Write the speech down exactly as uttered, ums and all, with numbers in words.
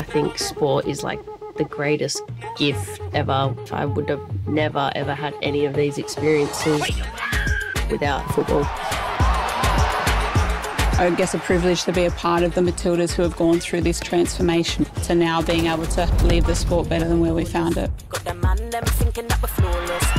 think sport is like the greatest gift ever. I would have never ever had any of these experiences without football. I guess a privilege to be a part of the Matildas who have gone through this transformation to now being able to leave the sport better than where we found it.